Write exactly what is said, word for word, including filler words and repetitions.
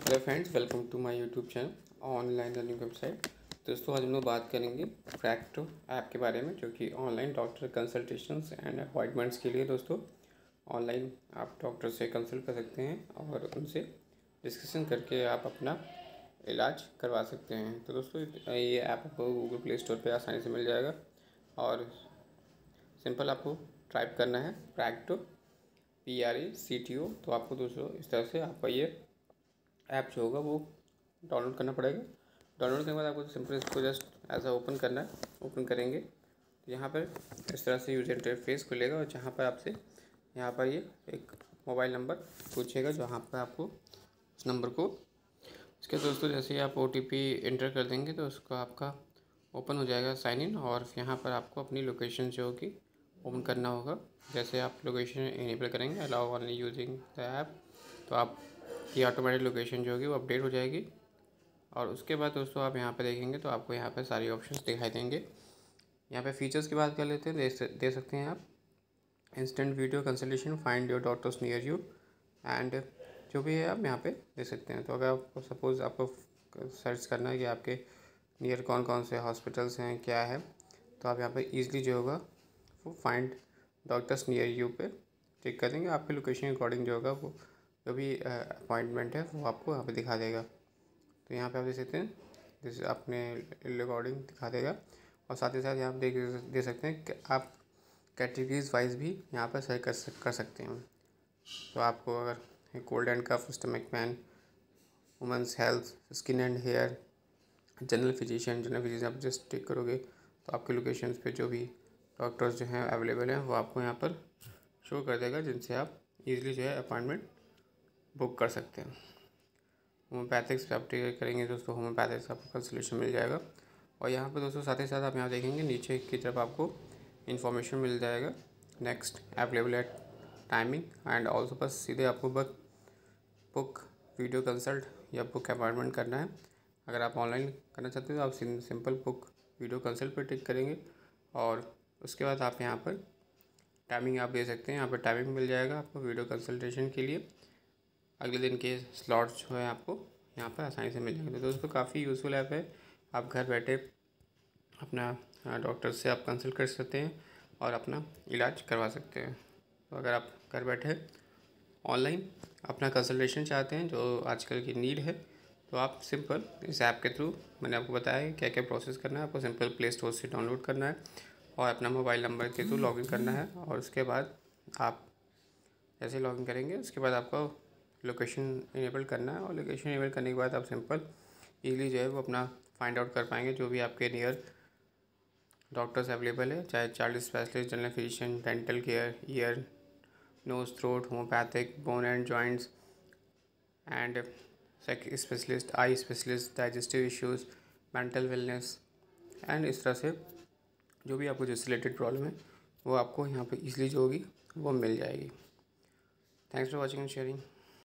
Hello friends, welcome to my YouTube channel online learning website. दोस्तों, आज हम लोग बात करेंगे प्रैक्टो ऐप के बारे में, जो कि online doctor consultations and appointments के लिए दोस्तों ऑनलाइन आप डॉक्टर से कंसल्ट कर सकते हैं और उनसे डिस्कशन करके आप अपना इलाज करवा सकते हैं। तो दोस्तों, ये ऐप आपको गूगल प्ले स्टोर पर आसानी से मिल जाएगा और सिंपल आपको टाइप करना है Practo, P R A C T O. तो आपको दोस्तों इस तरह से आपका ये ऐप जो होगा वो डाउनलोड करना पड़ेगा। डाउनलोड करने के बाद आपको सिंपल इसको जस्ट ऐसा ओपन करना है। ओपन करेंगे तो यहाँ पर इस तरह से यूजर इंटरफेस खुलेगा और जहाँ पर आपसे यहाँ पर ये एक मोबाइल नंबर पूछेगा, जहाँ पर आपको उस नंबर को इसके दोस्तों जैसे ही आप ओ टी पी एंटर कर देंगे तो उसको आपका ओपन हो जाएगा साइन इन, और यहाँ पर आपको अपनी लोकेशन जो होगी ओपन करना होगा। जैसे आप लोकेशन इनेबल करेंगे allow only using the app, तो आप ये ऑटोमेटिक लोकेशन जो होगी वो अपडेट हो जाएगी। और उसके बाद दोस्तों आप यहाँ पे देखेंगे तो आपको यहाँ पे सारी ऑप्शंस दिखाई देंगे। यहाँ पे फीचर्स की बात कर लेते हैं, दे, दे सकते हैं आप instant video consultation, find your doctors near you, and जो भी है आप यहाँ पे दे सकते हैं। तो अगर आपको सपोज़ आपको सर्च करना है कि आपके नियर कौन कौन से हॉस्पिटल्स हैं, क्या है, तो आप यहाँ पे ईजिली जो होगा वो फाइंड डॉक्टर्स नियर यू पे टिक कर देंगे। आपके लोकेशन के अकॉर्डिंग जो होगा वो जो भी अपॉइंटमेंट है वो आपको यहाँ पे दिखा देगा। तो यहाँ पे आप देख सकते हैं जैसे अपने रिकॉर्डिंग दिखा देगा, और साथ ही साथ यहाँ पे देख दे सकते हैं कि आप कैटेगरीज वाइज भी यहाँ पर सही कर सक कर सकते हैं। तो आपको अगर cold and cough, stomach pain, women's health, skin and hair, general physician general physician आप जस्ट टिक करोगे तो आपके लोकेशन पे जो भी डॉक्टर्स जो हैं अवेलेबल हैं वो आपको यहाँ पर शो कर देगा, जिनसे आप इजीली जो है अपॉइंटमेंट बुक कर सकते हैं। होम्योपैथिक्स पे आप टिक करेंगे दोस्तों, होम्योपैथिक्स आपको कंसल्टेशन मिल जाएगा। और यहाँ पर दोस्तों साथ ही साथ आप यहाँ देखेंगे नीचे की तरफ आपको इन्फॉर्मेशन मिल जाएगा, next available at timing and also बस सीधे आपको बस बुक वीडियो कंसल्ट या बुक अपॉइंटमेंट करना है। अगर आप ऑनलाइन करना चाहते हो तो आप सिंपल बुक वीडियो कंसल्ट पर टिक करेंगे और उसके बाद आप यहाँ पर टाइमिंग आप दे सकते हैं। यहाँ पर टाइमिंग मिल जाएगा आपको वीडियो कंसल्टेशन के लिए। अगले दिन के स्लॉट्स जो है आपको यहाँ पर आसानी से मिल जाएंगे। तो दोस्तों काफ़ी यूज़फुल ऐप है, आप घर बैठे अपना डॉक्टर से आप कंसल्ट कर सकते हैं और अपना इलाज करवा सकते हैं। तो अगर आप घर बैठे ऑनलाइन अपना कंसल्टेशन चाहते हैं जो आजकल की नीड है, तो आप सिंपल इस ऐप के थ्रू, मैंने आपको बताया क्या क्या प्रोसेस करना है। आपको सिंपल प्ले स्टोर से डाउनलोड करना है और अपना मोबाइल नंबर के थ्रू लॉगिन करना है, और उसके बाद आप जैसे लॉगिन करेंगे उसके बाद आपको लोकेशन इनेबल करना है, और लोकेशन इनेबल करने के बाद आप सिंपल इजीली जो है वो अपना फाइंड आउट कर पाएंगे जो भी आपके नियर डॉक्टर्स अवेलेबल है, चाहे child specialist, general physician, dental care, ear, nose, throat, homeopathic, bone and joints and specialist, eye specialist, digestive issues, mental wellness and इस तरह से जो भी आपको जिससे रिलेटेड प्रॉब्लम है वो आपको यहाँ पे इजीली जो होगी वो मिल जाएगी। Thanks for watching and sharing.